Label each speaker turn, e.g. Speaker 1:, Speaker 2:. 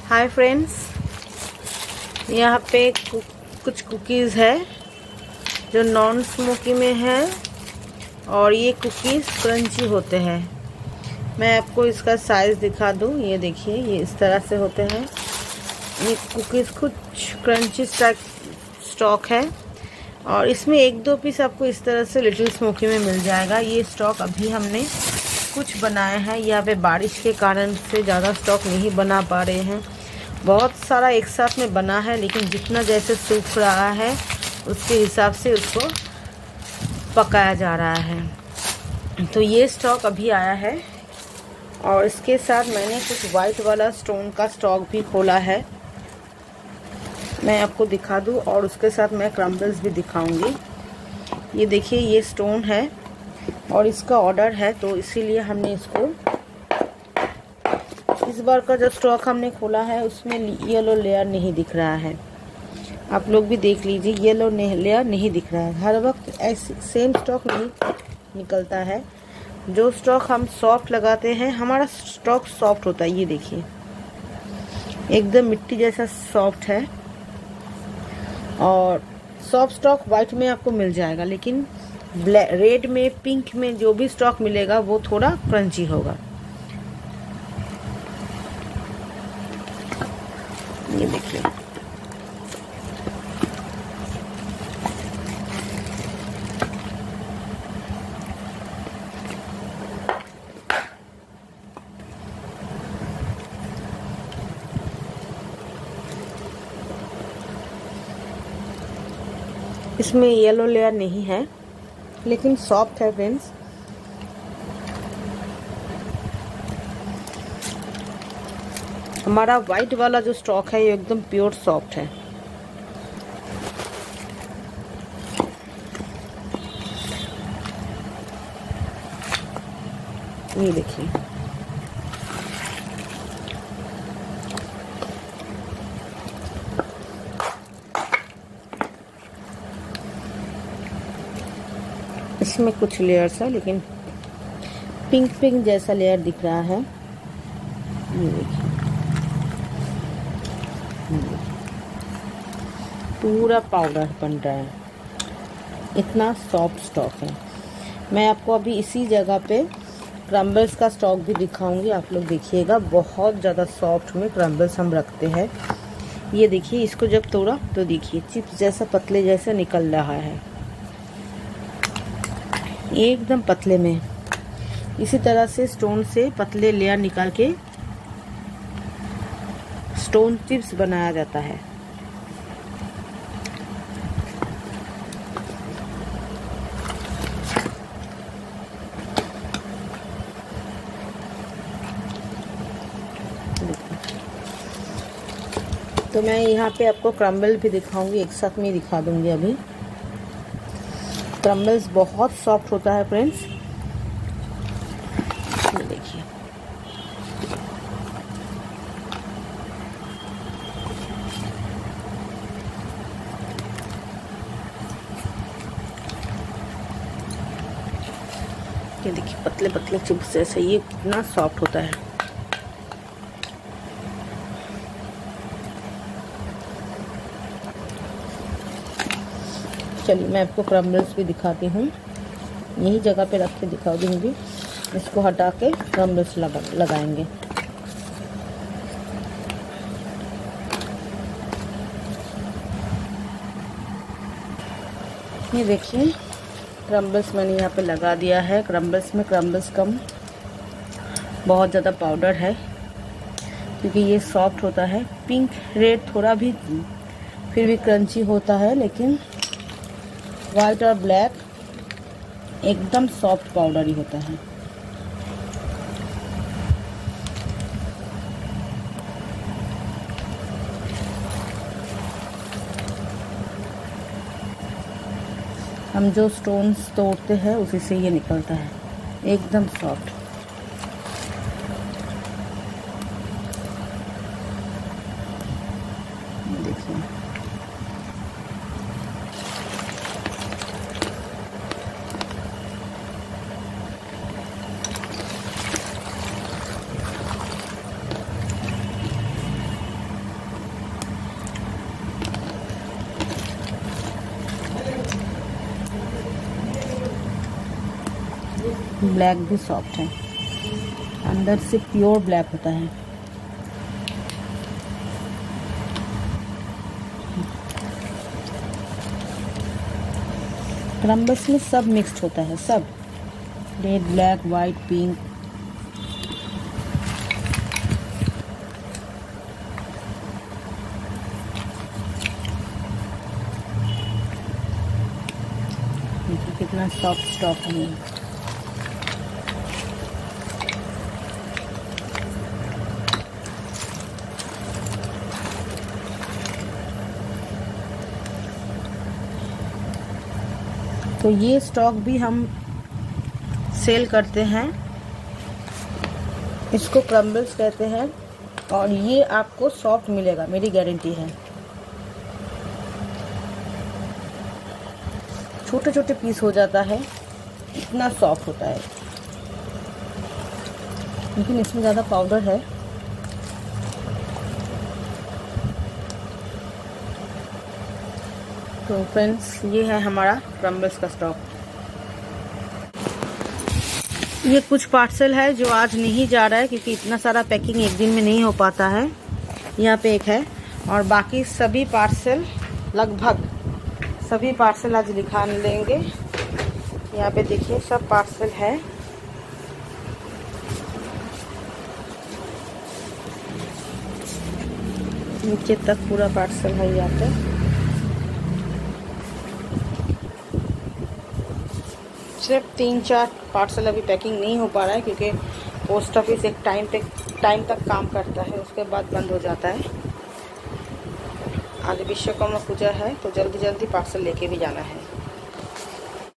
Speaker 1: Hi friends, यहाँ पे कुछ कुकीज़ है जो नॉन स्मोकी में है और ये कुकीज़ क्रंची होते हैं। मैं आपको इसका साइज़ दिखा दूँ। ये देखिए, ये इस तरह से होते हैं। ये कुकीज़ कुछ क्रंची स्टॉक है और इसमें एक दो पीस आपको इस तरह से लिटिल स्मोकी में मिल जाएगा। ये स्टॉक अभी हमने कुछ बनाए हैं, यहाँ पे बारिश के कारण से ज़्यादा स्टॉक नहीं बना पा रहे हैं। बहुत सारा एक साथ में बना है, लेकिन जितना जैसे सूख रहा है उसके हिसाब से उसको पकाया जा रहा है। तो ये स्टॉक अभी आया है और इसके साथ मैंने कुछ वाइट वाला स्टोन का स्टॉक भी खोला है। मैं आपको दिखा दूँ और उसके साथ मैं क्रम्बल्स भी दिखाऊंगी। ये देखिए, ये स्टोन है और इसका ऑर्डर है, तो इसीलिए हमने इसको इस बार का जो स्टॉक हमने खोला है उसमें येलो लेयर नहीं दिख रहा है। आप लोग भी देख लीजिए, येलो लेयर नहीं दिख रहा है। हर वक्त ऐसे सेम स्टॉक नहीं निकलता है। जो स्टॉक हम सॉफ्ट लगाते हैं, हमारा स्टॉक सॉफ्ट होता है। ये देखिए, एकदम मिट्टी जैसा सॉफ्ट है और सॉफ्ट स्टॉक वाइट में आपको मिल जाएगा, लेकिन रेड में, पिंक में जो भी स्टॉक मिलेगा वो थोड़ा क्रंची होगा। ये देखिए, इसमें येलो लेयर नहीं है लेकिन सॉफ्ट है फ्रेंड्स। हमारा वाइट वाला जो स्टॉक है ये एकदम प्योर सॉफ्ट है। ये देखिए, इसमें कुछ लेयर्स है लेकिन पिंक पिंक जैसा लेयर दिख रहा है। ये देखिए, पूरा पाउडर बन रहा है, इतना सॉफ्ट स्टॉक है। मैं आपको अभी इसी जगह पे क्रम्बल्स का स्टॉक भी दिखाऊंगी। आप लोग देखिएगा, बहुत ज़्यादा सॉफ्ट में क्रम्बल्स हम रखते हैं। ये देखिए, इसको जब तोड़ा तो देखिए चिप्स जैसा पतले जैसा निकल रहा है, एकदम पतले में। इसी तरह से स्टोन से पतले लेयर निकाल के स्टोन चिप्स बनाया जाता है। तो मैं यहाँ पे आपको क्रम्बल भी दिखाऊंगी, एक साथ में दिखा दूंगी। अभी क्रम्बल्स बहुत सॉफ्ट होता है फ्रेंड्स। ये देखिए, ये देखिए, पतले पतले चिप्स जैसे ये कितना सॉफ्ट होता है। चलिए, मैं आपको क्रम्बल्स भी दिखाती हूँ। यही जगह पे रख के दिखा दूँगी। इसको हटा के क्रम्बल्स लगाएंगे। ये देखिए, क्रम्बल्स मैंने यहाँ पे लगा दिया है। क्रम्बल्स में क्रम्बल्स कम, बहुत ज़्यादा पाउडर है क्योंकि ये सॉफ्ट होता है। पिंक रेड थोड़ा भी फिर भी क्रंची होता है, लेकिन वाइट और ब्लैक एकदम सॉफ्ट पाउडर ही होता है। हम जो स्टोन्स तोड़ते हैं उसी से ये निकलता है, एकदम सॉफ्ट। देखिए, ब्लैक भी सॉफ्ट है, अंदर से प्योर ब्लैक होता है। क्रम्बल्स में सब मिक्स्ड होता है, सब रेड, ब्लैक, वाइट, पिंक। देखिए कितना सॉफ्ट स्टॉक है। तो ये स्टॉक भी हम सेल करते हैं, इसको क्रम्बल्स कहते हैं, और ये आपको सॉफ्ट मिलेगा, मेरी गारंटी है। छोटे छोटे पीस हो जाता है, इतना सॉफ्ट होता है, लेकिन इसमें ज़्यादा पाउडर है। तो फ्रेंड्स, ये है हमारा क्रम्बल्स का स्टॉक। ये कुछ पार्सल है जो आज नहीं जा रहा है, क्योंकि इतना सारा पैकिंग एक दिन में नहीं हो पाता है। यहाँ पे एक है, और बाकी सभी पार्सल, लगभग सभी पार्सल आज लिखा लेंगे। यहाँ पे देखिए सब पार्सल है। नीचे तक पूरा पार्सल है यहाँ पे। सिर्फ 3-4 पार्सल अभी पैकिंग नहीं हो पा रहा है, क्योंकि पोस्ट ऑफिस एक टाइम तक काम करता है, उसके बाद बंद हो जाता है। आज विश्वकर्मा पूजा है, तो जल्दी जल्दी पार्सल लेके भी जाना है।